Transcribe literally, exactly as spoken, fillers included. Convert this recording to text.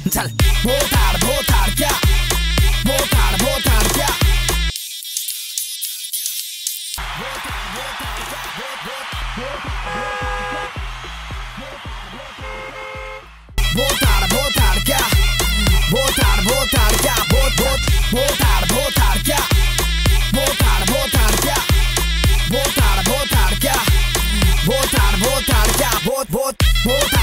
चल भोटाड़ भोटाड़ क्या भोटाड़ भोटाड़ क्या भोटाड़ भोटाड़ क्या भोटाड़ भोटाड़ क्या भोट भोट भोटाड़ भोटाड़ क्या भोटाड़ भोटाड़ क्या भोटाड़ भोटाड़ क्या भोटाड़ भोटाड़ क्या भोट भोट भोटाड़